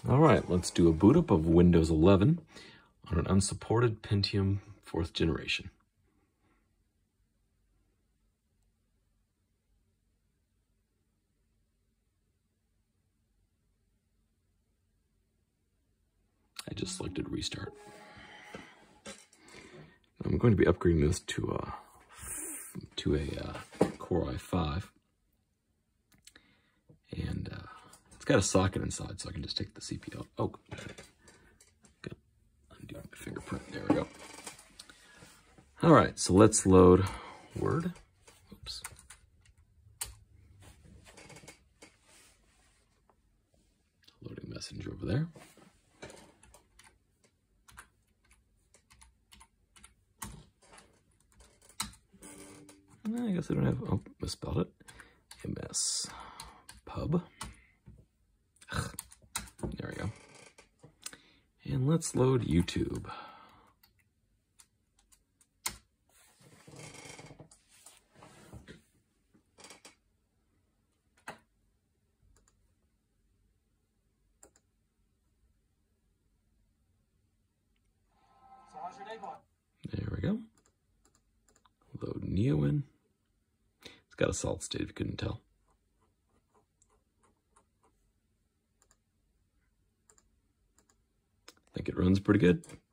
All right, let's do a boot up of Windows 11 on an unsupported Pentium 4th generation. I just selected restart. I'm going to be upgrading this to a Core i5, and it's got a socket inside, so I can just take the CPU out. Oh, got undo my fingerprint. There we go. All right, so let's load Word. Oops. Loading Messenger over there. I guess I don't have, oh, misspelled it. MS Pub. Ugh. There we go. And let's load YouTube. So how's your day going? There we go. Load Neo in. It's got a solid state if you couldn't tell. I think it runs pretty good.